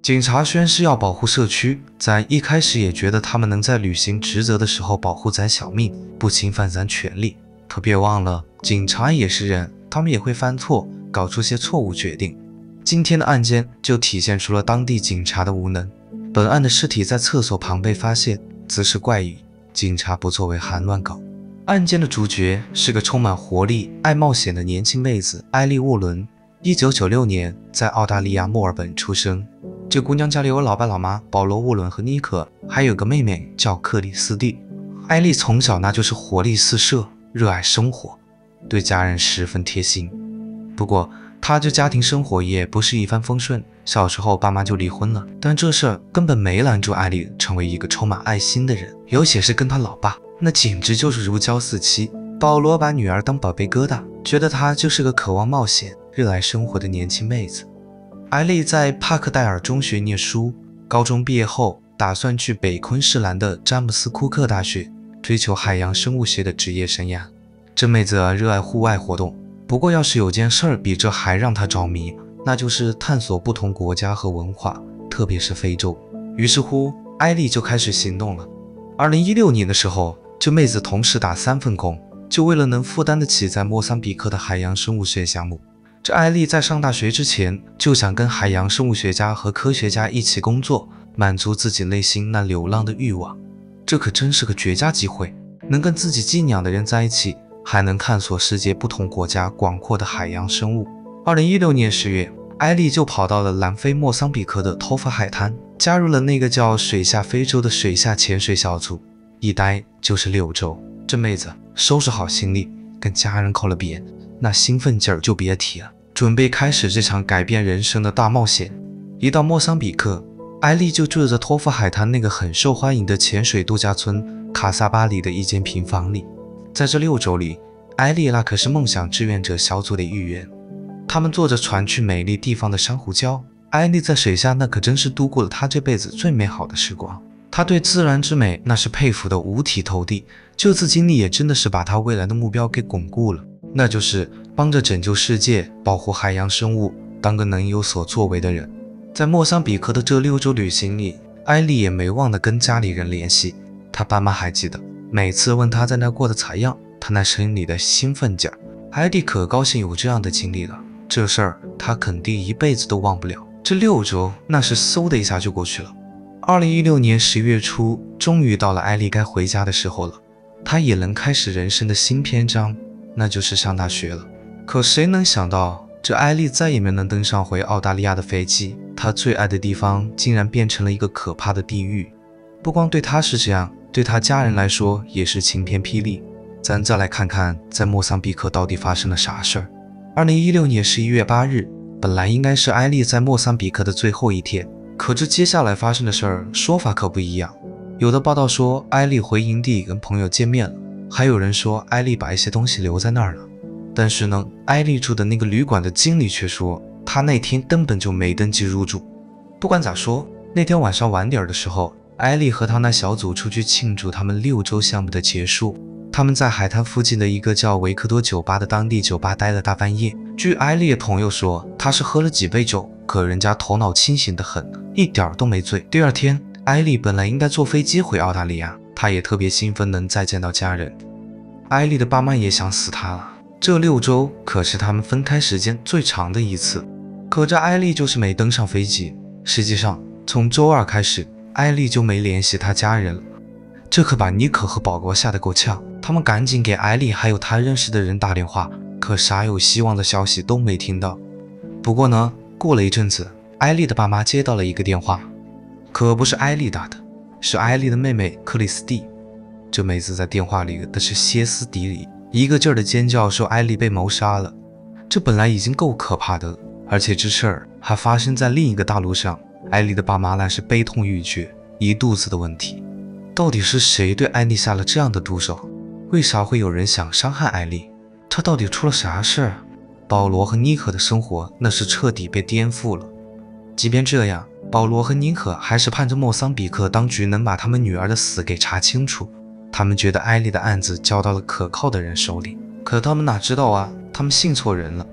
警察宣誓要保护社区，咱一开始也觉得他们能在履行职责的时候保护咱小命，不侵犯咱权利。可别忘了，警察也是人，他们也会犯错，搞出些错误决定。今天的案件就体现出了当地警察的无能。本案的尸体在厕所旁被发现，姿势怪异，警察不作为还乱搞。案件的主角是个充满活力、爱冒险的年轻妹子埃莉·沃伦。1996年在澳大利亚墨尔本出生。这姑娘家里有老爸老妈保罗·沃伦和妮可，还有个妹妹叫克里斯蒂。艾莉从小那就是活力四射，热爱生活，对家人十分贴心。不过她这家庭生活也不是一帆风顺，小时候爸妈就离婚了，但这事儿根本没拦住艾莉成为一个充满爱心的人，尤其是跟她老爸，那简直就是如胶似漆。保罗把女儿当宝贝疙瘩，觉得她就是个渴望冒险、热爱生活的年轻妹子。艾莉在帕克戴尔中学念书，高中毕业后打算去北昆士兰的詹姆斯库克大学追求海洋生物学的职业生涯。这妹子热爱户外活动，不过要是有件事儿比这还让她着迷，那就是探索不同国家和文化，特别是非洲。于是乎，艾莉就开始行动了。2016年的时候，这妹子同时打3份工，就为了能负担得起在莫桑比克的海洋生物学项目。这艾莉在上大学之前就想跟海洋生物学家和科学家一起工作，满足自己内心那流浪的欲望。这可真是个绝佳机会，能跟自己敬仰的人在一起，还能探索世界不同国家广阔的海洋生物。2016年10月，艾莉就跑到了南非莫桑比克的托法海滩，加入了那个叫水下非洲的水下潜水小组，一待就是6周。这妹子收拾好行李，跟家人告了别，那兴奋劲儿就别提了，准备开始这场改变人生的大冒险。一到莫桑比克，艾莉就住着托法海滩那个很受欢迎的潜水度假村卡萨巴里的一间平房里。在这6周里，艾莉那可是梦想志愿者小组的一员。他们坐着船去美丽地方的珊瑚礁，艾莉在水下那可真是度过了她这辈子最美好的时光。她对自然之美那是佩服的五体投地，这次经历也真的是把她未来的目标给巩固了，那就是帮着拯救世界，保护海洋生物，当个能有所作为的人。在莫桑比克的这6周旅行里，艾莉也没忘了跟家里人联系。她爸妈还记得，每次问她在那过得咋样，她那声音里的兴奋劲儿，艾莉可高兴有这样的经历了，这事儿她肯定一辈子都忘不了。这6周那是嗖的一下就过去了。2016年11月初，终于到了艾莉该回家的时候了。她也能开始人生的新篇章，那就是上大学了。可谁能想到，这艾莉再也没能登上回澳大利亚的飞机，她最爱的地方竟然变成了一个可怕的地狱。不光对她是这样，对她家人来说也是晴天霹雳。咱再来看看在莫桑比克到底发生了啥事儿。2016年11月8日，本来应该是艾莉在莫桑比克的最后一天，可这接下来发生的事儿说法可不一样。有的报道说艾莉回营地跟朋友见面了，还有人说艾莉把一些东西留在那儿了。但是呢，艾莉住的那个旅馆的经理却说，她那天根本就没登记入住。不管咋说，那天晚上晚点的时候，艾莉和她那小组出去庆祝他们6周项目的结束。他们在海滩附近的一个叫维克多酒吧的当地酒吧待了大半夜。据艾莉的朋友说，她是喝了几杯酒，可人家头脑清醒得很，一点都没醉。第二天，艾莉本来应该坐飞机回澳大利亚，她也特别兴奋能再见到家人。艾莉的爸妈也想死她了，这6周可是他们分开时间最长的一次。可这艾莉就是没登上飞机。实际上，从周2开始，艾莉就没联系她家人了。这可把妮可和保罗吓得够呛，他们赶紧给艾莉还有她认识的人打电话，可啥有希望的消息都没听到。不过呢，过了一阵子，艾莉的爸妈接到了一个电话，可不是艾莉打的，是艾莉的妹妹克里斯蒂。这妹子在电话里的是歇斯底里，一个劲儿的尖叫说艾莉被谋杀了。这本来已经够可怕的，而且这事儿还发生在另一个大陆上，艾莉的爸妈那是悲痛欲绝，一肚子的问题。到底是谁对艾莉下了这样的毒手？为啥会有人想伤害艾莉？她到底出了啥事儿？保罗和妮可的生活那是彻底被颠覆了。即便这样，保罗和妮可还是盼着莫桑比克当局能把他们女儿的死给查清楚。他们觉得艾莉的案子交到了可靠的人手里，可他们哪知道啊，他们信错人了。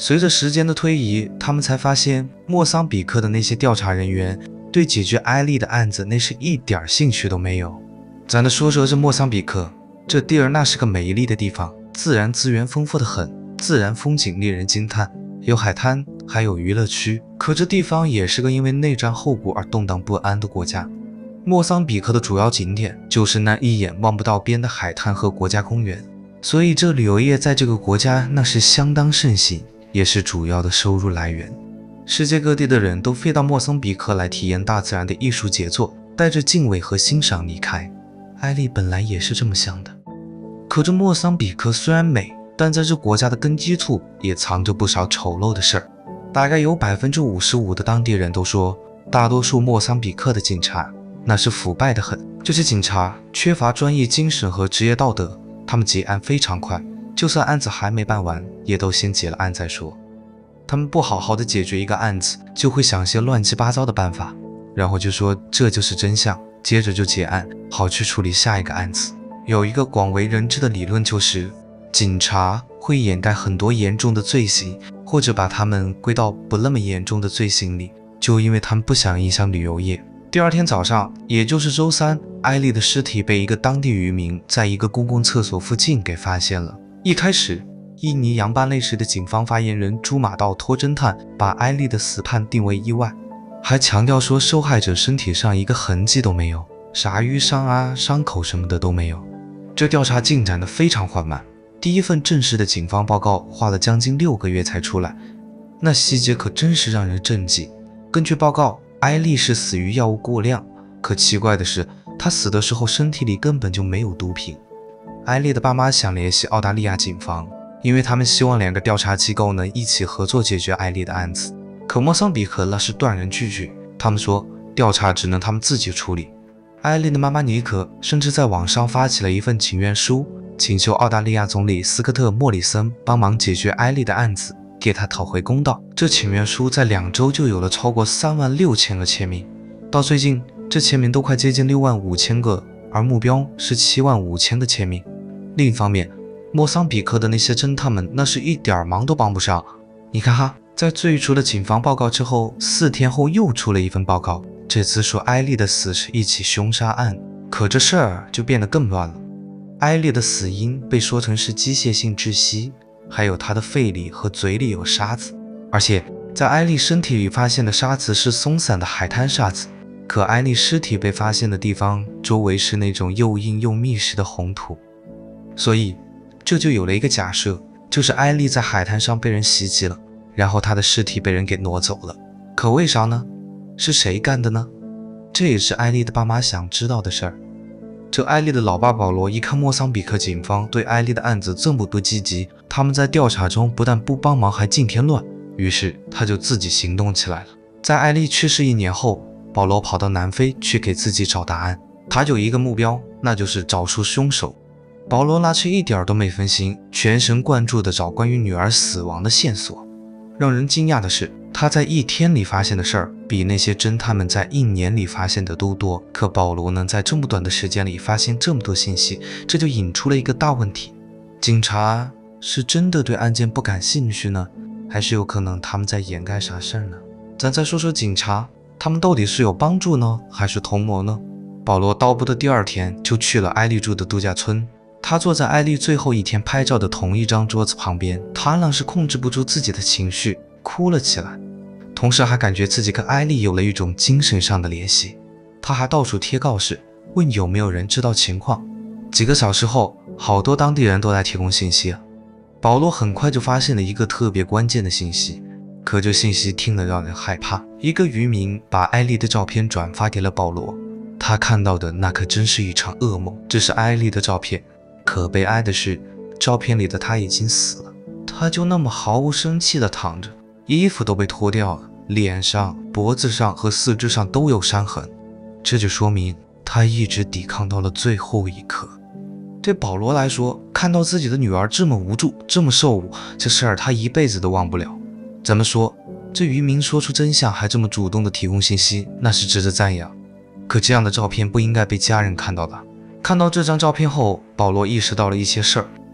随着时间的推移，他们才发现莫桑比克的那些调查人员对解决艾丽的案子那是一点兴趣都没有。咱的说这莫桑比克这地儿那是个美丽的地方，自然资源丰富的很，自然风景令人惊叹，有海滩，还有娱乐区。可这地方也是个因为内战后果而动荡不安的国家。莫桑比克的主要景点就是那一眼望不到边的海滩和国家公园，所以这旅游业在这个国家那是相当盛行，也是主要的收入来源。世界各地的人都飞到莫桑比克来体验大自然的艺术杰作，带着敬畏和欣赏离开。艾丽本来也是这么想的。可这莫桑比克虽然美，但在这国家的根基处也藏着不少丑陋的事儿。大概有 55% 的当地人都说，大多数莫桑比克的警察那是腐败的很。这些警察缺乏专业精神和职业道德，他们结案非常快，就算案子还没办完，也都先结了案再说。他们不好好的解决一个案子，就会想些乱七八糟的办法，然后就说这就是真相，接着就结案，好去处理下一个案子。有一个广为人知的理论就是，警察会掩盖很多严重的罪行，或者把他们归到不那么严重的罪行里，就因为他们不想影响旅游业。第二天早上，也就是周三，艾丽的尸体被一个当地渔民在一个公共厕所附近给发现了。一开始，印尼洋巴内市的警方发言人朱马道托侦探把艾丽的死判定为意外，还强调说受害者身体上一个痕迹都没有，啥淤伤啊、伤口什么的都没有。这调查进展得非常缓慢，第一份正式的警方报告花了将近6个月才出来，那细节可真是让人震惊。根据报告，艾丽是死于药物过量，可奇怪的是，她死的时候身体里根本就没有毒品。艾丽的爸妈想联系澳大利亚警方，因为他们希望2个调查机构能一起合作解决艾丽的案子。可莫桑比克那是断然拒绝，他们说调查只能他们自己处理。艾丽的妈妈尼可甚至在网上发起了一份请愿书，请求澳大利亚总理斯科特·莫里森帮忙解决艾丽的案子，给他讨回公道。这请愿书在2周就有了超过36000个签名，到最近这签名都快接近65000个，而目标是75000个签名。另一方面，莫桑比克的那些侦探们那是一点忙都帮不上。你看哈，在最初的警方报告之后，4天后又出了一份报告，这次说艾丽的死是一起凶杀案，可这事儿就变得更乱了。艾丽的死因被说成是机械性窒息，还有她的肺里和嘴里有沙子，而且在艾丽身体里发现的沙子是松散的海滩沙子，可艾丽尸体被发现的地方周围是那种又硬又密实的红土，所以这就有了一个假设，就是艾丽在海滩上被人袭击了，然后她的尸体被人给挪走了。可为啥呢？是谁干的呢？这也是艾丽的爸妈想知道的事儿。这艾丽的老爸保罗一看莫桑比克警方对艾丽的案子这么不积极，他们在调查中不但不帮忙还尽添乱，于是他就自己行动起来了。在艾丽去世1年后，保罗跑到南非去给自己找答案，他就一个目标，那就是找出凶手。保罗那却一点都没分心，全神贯注地找关于女儿死亡的线索。让人惊讶的是，他在1天里发现的事儿比那些侦探们在1年里发现的都多。可保罗能在这么短的时间里发现这么多信息，这就引出了一个大问题：警察是真的对案件不感兴趣呢，还是有可能他们在掩盖啥事儿呢？咱再说说警察，他们到底是有帮助呢，还是同谋呢？保罗到埗的第2天就去了艾丽住的度假村。他坐在艾丽最后1天拍照的同一张桌子旁边，他那是控制不住自己的情绪，哭了起来，同时还感觉自己跟艾丽有了一种精神上的联系。他还到处贴告示，问有没有人知道情况。几个小时后，好多当地人都来提供信息。保罗很快就发现了一个特别关键的信息，可这信息听了让人害怕。一个渔民把艾丽的照片转发给了保罗，他看到的那可真是一场噩梦。这是艾丽的照片，可悲哀的是，照片里的她已经死了。她就那么毫无生气地躺着，衣服都被脱掉了，脸上、脖子上和四肢上都有伤痕，这就说明她一直抵抗到了最后一刻。对保罗来说，看到自己的女儿这么无助，这么受辱，这事儿他一辈子都忘不了。怎么说，这渔民说出真相还这么主动地提供信息，那是值得赞扬。可这样的照片不应该被家人看到的。看到这张照片后，保罗意识到了一些事儿。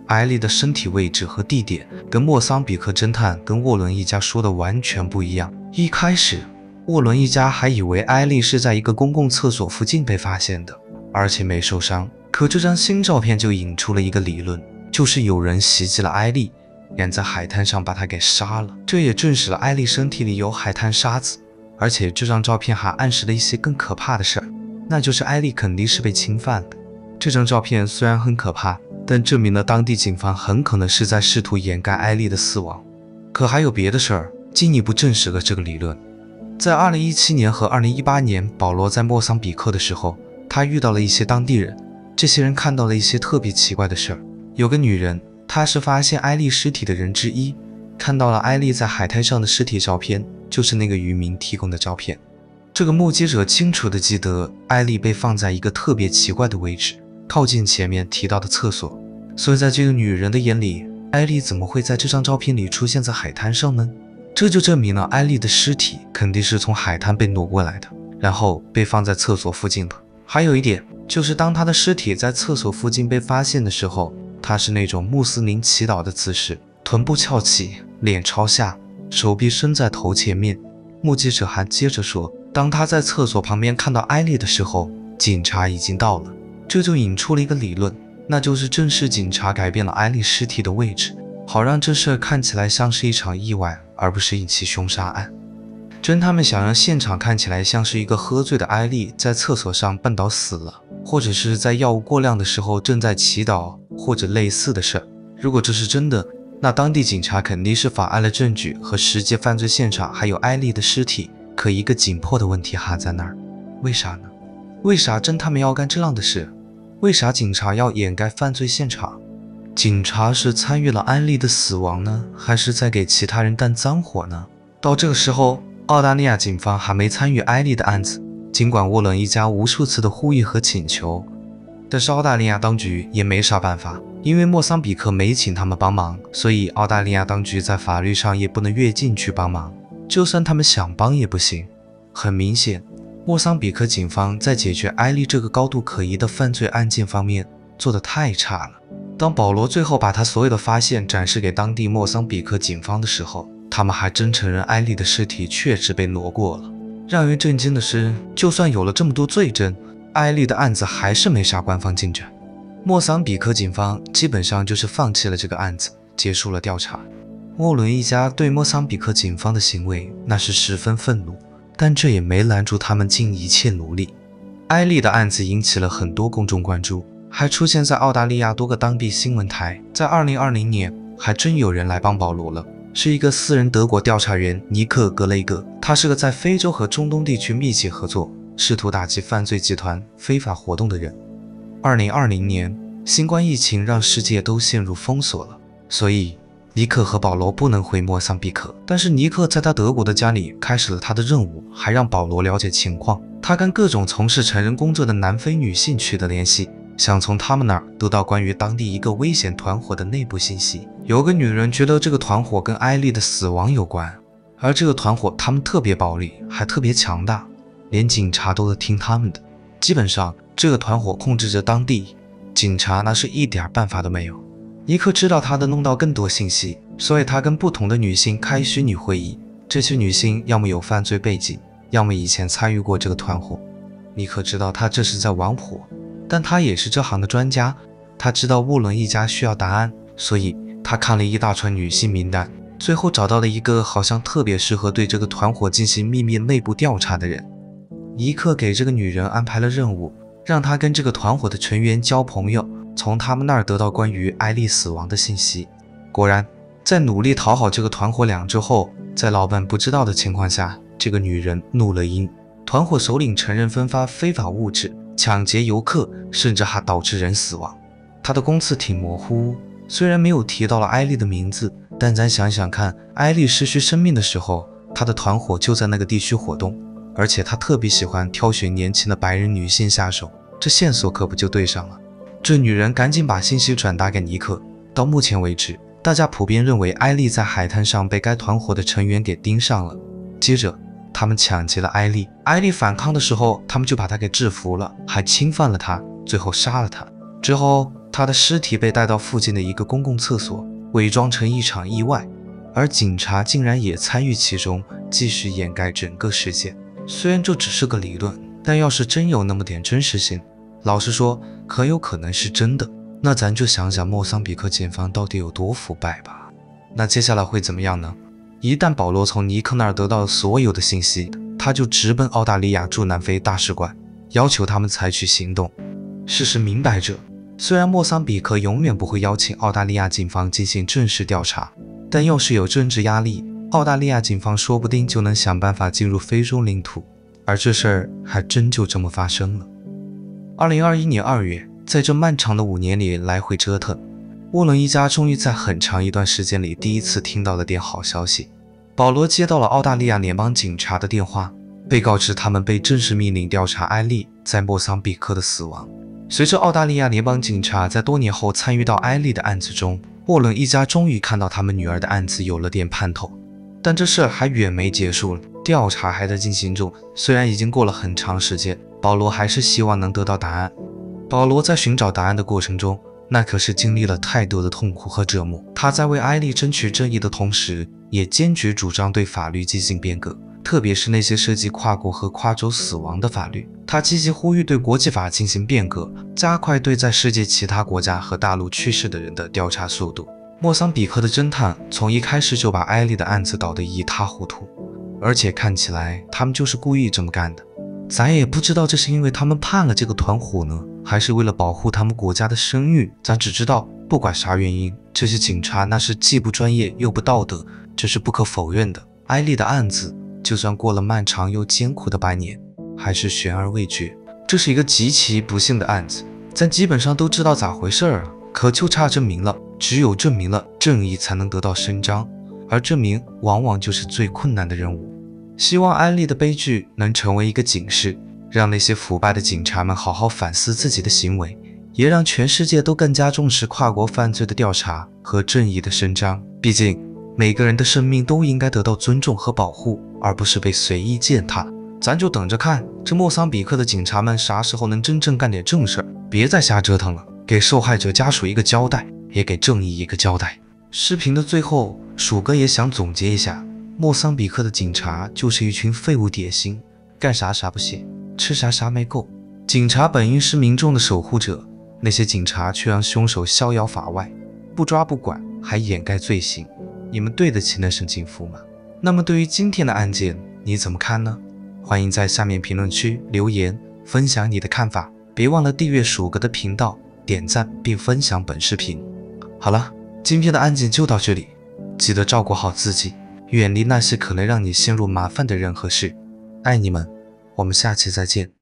艾丽的身体位置和地点跟莫桑比克侦探跟沃伦一家说的完全不一样。一开始，沃伦一家还以为艾丽是在一个公共厕所附近被发现的，而且没受伤。可这张新照片就引出了一个理论，就是有人袭击了艾丽，然在海滩上把她给杀了。这也证实了艾丽身体里有海滩沙子，而且这张照片还暗示了一些更可怕的事儿，那就是艾丽肯定是被侵犯的。这张照片虽然很可怕，但证明了当地警方很可能是在试图掩盖艾丽的死亡。可还有别的事儿进一步证实了这个理论。在2017年和2018年，保罗在莫桑比克的时候，他遇到了一些当地人，这些人看到了一些特别奇怪的事儿。有个女人，她是发现艾丽尸体的人之一，看到了艾丽在海滩上的尸体照片，就是那个渔民提供的照片。这个目击者清楚地记得艾丽被放在一个特别奇怪的位置，靠近前面提到的厕所。所以在这个女人的眼里，艾丽怎么会在这张照片里出现在海滩上呢？这就证明了艾丽的尸体肯定是从海滩被挪过来的，然后被放在厕所附近的。还有一点就是，当她的尸体在厕所附近被发现的时候，她是那种穆斯林祈祷的姿势，臀部翘起，脸朝下，手臂伸在头前面。目击者还接着说，当他在厕所旁边看到艾丽的时候，警察已经到了。这就引出了一个理论，那就是正是警察改变了艾丽尸体的位置，好让这事看起来像是一场意外，而不是一起凶杀案。侦探们想让现场看起来像是一个喝醉的艾丽在厕所上绊倒死了，或者是在药物过量的时候正在祈祷，或者类似的事儿。如果这是真的，那当地警察肯定是妨碍了证据和实际犯罪现场还有艾丽的尸体。可一个紧迫的问题还在那儿，为啥呢？为啥侦探们要干这样的事？为啥警察要掩盖犯罪现场？警察是参与了艾丽的死亡呢，还是在给其他人担脏活呢？到这个时候，澳大利亚警方还没参与艾丽的案子，尽管沃伦一家无数次的呼吁和请求，但是澳大利亚当局也没啥办法，因为莫桑比克没请他们帮忙，所以澳大利亚当局在法律上也不能越境去帮忙，就算他们想帮也不行。很明显，莫桑比克警方在解决艾丽这个高度可疑的犯罪案件方面做得太差了。当保罗最后把他所有的发现展示给当地莫桑比克警方的时候，他们还真承认艾丽的尸体确实被挪过了。让人震惊的是，就算有了这么多罪证，艾丽的案子还是没啥官方进展。莫桑比克警方基本上就是放弃了这个案子，结束了调查。沃伦一家对莫桑比克警方的行为那是十分愤怒，但这也没拦住他们尽一切努力。艾丽的案子引起了很多公众关注，还出现在澳大利亚多个当地新闻台。在2020年，还真有人来帮保罗了，是一个私人德国调查员尼克·格雷格。他是个在非洲和中东地区密切合作，试图打击犯罪集团非法活动的人。2020年，新冠疫情让世界都陷入封锁了，所以尼克和保罗不能回莫桑比克。但是尼克在他德国的家里开始了他的任务，还让保罗了解情况。他跟各种从事成人工作的南非女性取得联系，想从他们那儿得到关于当地一个危险团伙的内部信息。有个女人觉得这个团伙跟艾丽的死亡有关，而这个团伙他们特别暴力，还特别强大，连警察都得听他们的。基本上这个团伙控制着当地，警察那是一点办法都没有。尼克知道他能弄到更多信息，所以他跟不同的女性开虚拟会议。这些女性要么有犯罪背景，要么以前参与过这个团伙。尼克知道他这是在玩火，但他也是这行的专家，他知道沃伦一家需要答案，所以他看了一大串女性名单，最后找到了一个好像特别适合对这个团伙进行秘密内部调查的人。尼克给这个女人安排了任务，让她跟这个团伙的成员交朋友，从他们那儿得到关于艾丽死亡的信息。果然，在努力讨好这个团伙2周后，在老板不知道的情况下，这个女人怒了音。团伙首领承认分发非法物质，抢劫游客，甚至还导致人死亡。他的供词挺模糊，虽然没有提到了艾丽的名字，但咱想想看，艾丽失去生命的时候，他的团伙就在那个地区活动，而且他特别喜欢挑选年轻的白人女性下手，这线索可不就对上了。这女人赶紧把信息转达给尼克。到目前为止，大家普遍认为艾丽在海滩上被该团伙的成员给盯上了。接着他们抢劫了艾丽，艾丽反抗的时候，他们就把她给制服了，还侵犯了她，最后杀了她。之后他的尸体被带到附近的一个公共厕所，伪装成一场意外，而警察竟然也参与其中，继续掩盖整个事件。虽然这只是个理论，但要是真有那么点真实性，老实说，很有可能是真的。那咱就想想莫桑比克检方到底有多腐败吧。那接下来会怎么样呢？一旦保罗从尼克那儿得到了所有的信息，他就直奔澳大利亚驻南非大使馆，要求他们采取行动。事实明摆着，虽然莫桑比克永远不会邀请澳大利亚警方进行正式调查，但要是有政治压力，澳大利亚警方说不定就能想办法进入非洲领土。而这事儿还真就这么发生了。2021年2月，在这漫长的5年里来回折腾，沃伦一家终于在很长一段时间里第一次听到了点好消息。保罗接到了澳大利亚联邦警察的电话，被告知他们被正式命令调查埃利在莫桑比克的死亡。随着澳大利亚联邦警察在多年后参与到埃利的案子中，沃伦一家终于看到他们女儿的案子有了点盼头。但这事儿还远没结束，调查还在进行中。虽然已经过了很长时间，保罗还是希望能得到答案。保罗在寻找答案的过程中，那可是经历了太多的痛苦和折磨。他在为埃利争取正义的同时，也坚决主张对法律进行变革，特别是那些涉及跨国和跨州死亡的法律。他积极呼吁对国际法进行变革，加快对在世界其他国家和大陆去世的人的调查速度。莫桑比克的侦探从一开始就把埃利的案子搞得一塌糊涂，而且看起来他们就是故意这么干的。咱也不知道这是因为他们判了这个团伙呢，还是为了保护他们国家的声誉。咱只知道，不管啥原因，这些警察那是既不专业又不道德，这是不可否认的。埃利的案子，就算过了漫长又艰苦的8年，还是悬而未决。这是一个极其不幸的案子，咱基本上都知道咋回事啊，可就差证明了。只有证明了，正义才能得到伸张，而证明往往就是最困难的任务。希望埃利的悲剧能成为一个警示，让那些腐败的警察们好好反思自己的行为，也让全世界都更加重视跨国犯罪的调查和正义的伸张。毕竟，每个人的生命都应该得到尊重和保护，而不是被随意践踏。咱就等着看，这莫桑比克的警察们啥时候能真正干点正事儿，别再瞎折腾了，给受害者家属一个交代，也给正义一个交代。视频的最后，鼠哥也想总结一下，莫桑比克的警察就是一群废物典型，干啥啥不写，吃啥啥没够。警察本应是民众的守护者，那些警察却让凶手逍遥法外，不抓不管，还掩盖罪行。你们对得起那声警服吗？那么对于今天的案件，你怎么看呢？欢迎在下面评论区留言，分享你的看法。别忘了订阅鼠哥的频道，点赞并分享本视频。好了，今天的案件就到这里，记得照顾好自己，远离那些可能让你陷入麻烦的人和事。爱你们，我们下期再见。